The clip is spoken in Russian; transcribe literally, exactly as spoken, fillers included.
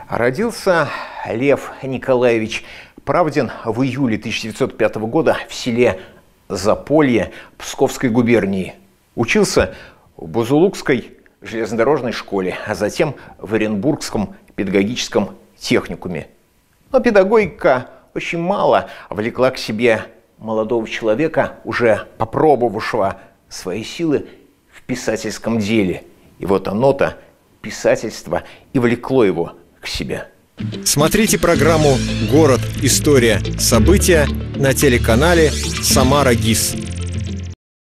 Родился Лев Николаевич Правдин в июле тысяча девятьсот пятого года в селе Заполье Псковской губернии. Учился в Бузулукской железнодорожной школе, а затем в Оренбургском педагогическом техникуме. Но педагогика очень мало влекла к себе молодого человека, уже попробовавшего свои силы в писательском деле. И вот оно-то, писательство, и влекло его к себе. Смотрите программу «Город. История. События» на телеканале «Самара ГИС».